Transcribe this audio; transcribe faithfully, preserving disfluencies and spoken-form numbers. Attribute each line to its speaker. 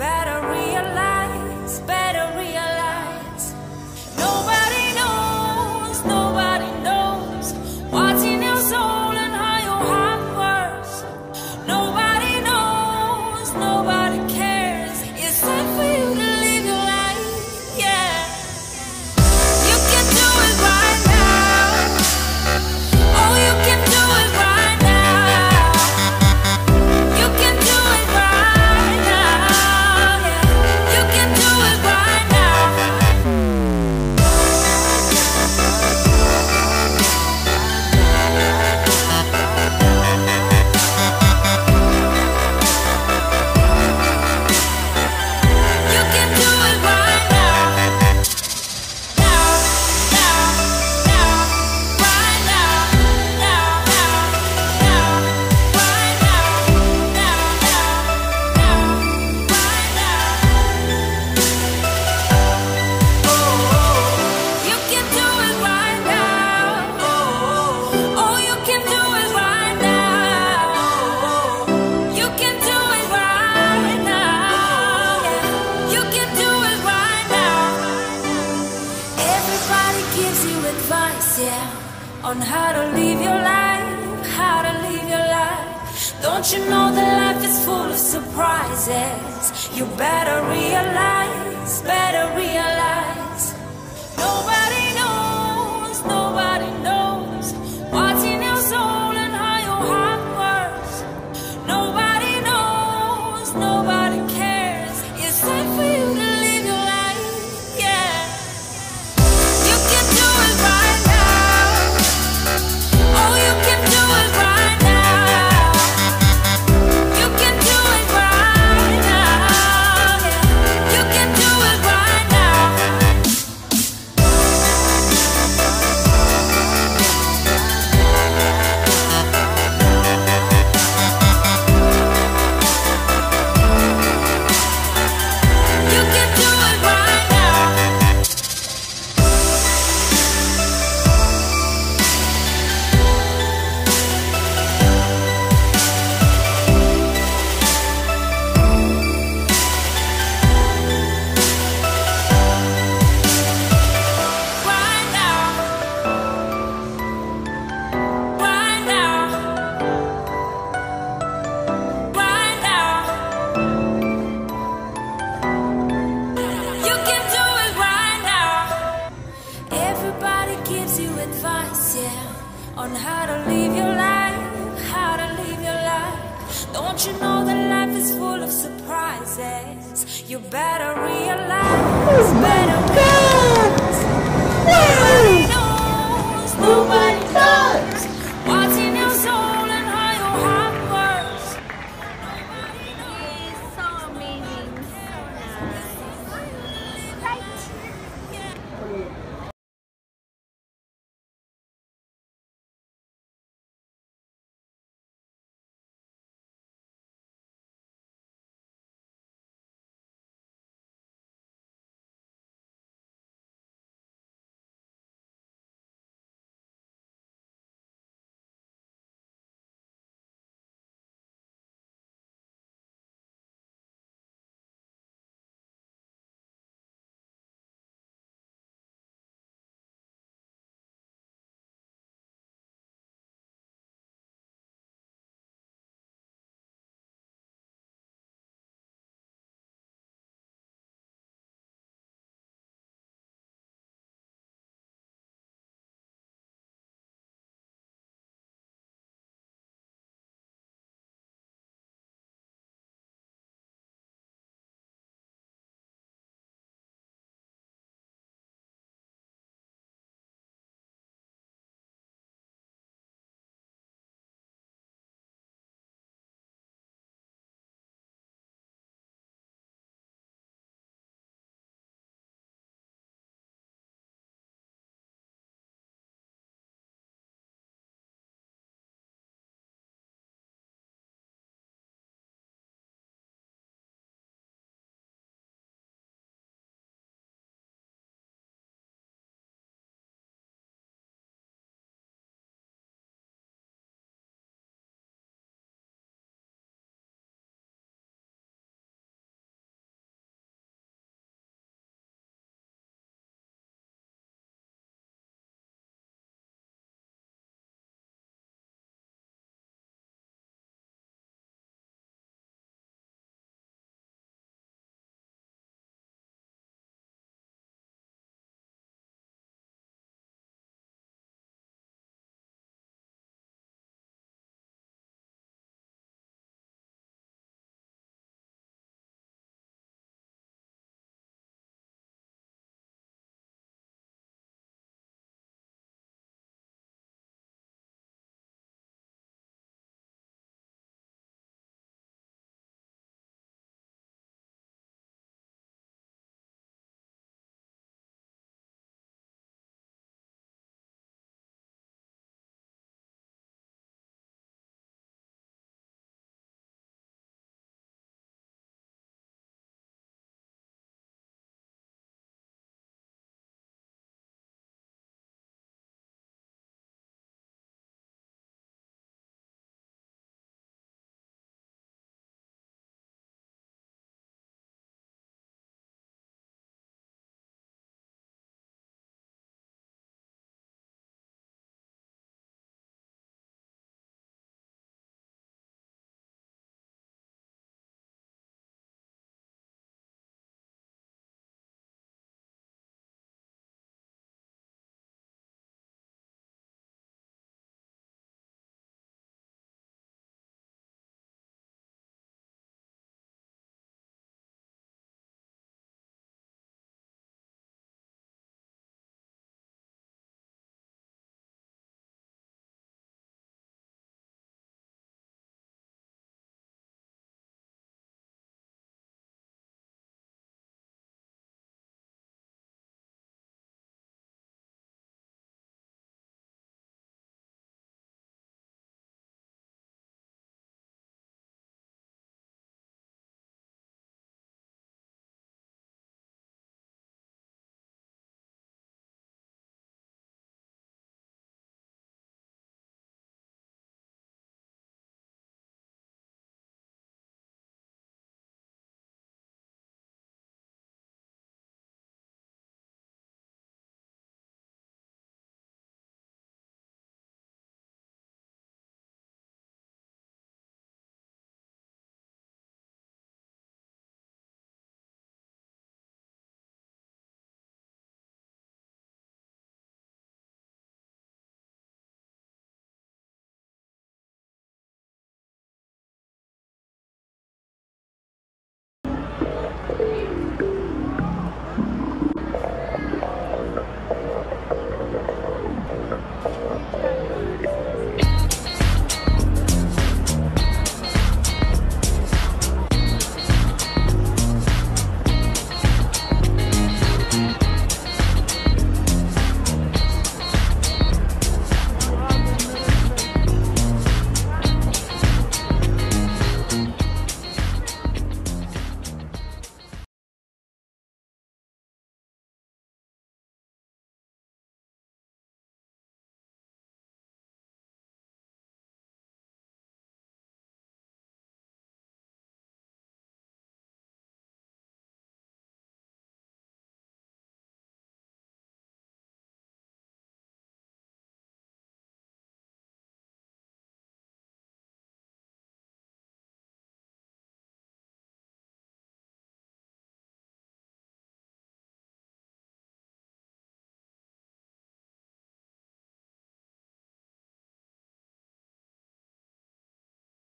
Speaker 1: better realize, better realize. Nobody knows, nobody knows what's in your soul and how your heart works. Nobody knows, nobody cares. It's time for you to live your life, yeah. You can do it right now. Oh, you can do it right now. You can do it right now, yeah. You can do it right now. You can do it right now. Now, now, now, right now, now, now, now, right now, now, now, now, right now. Oh, you can do it right now. Oh, you can do it right now. You can do it right now. Yeah, you can do it right now. Everybody gives you advice, yeah, on how to live your life, how to live your life. Don't you know that life is full of surprises? You better realize, better realize. Nobody knows, nobody knows what's in your soul and how your heart works. Nobody knows, nobody cares. It's time for you to live your life, yeah. You can do it right now. Oh, you can do it right now. You can do it right now, yeah. You can do it right now. You can do it right now. Right now. Right now. Right now. You can do it right now. Everybody gives you advice, yeah, on how to live your life, how to live your life. Don't you know that life is full of surprises? You better realize, better realize. Nobody knows, nobody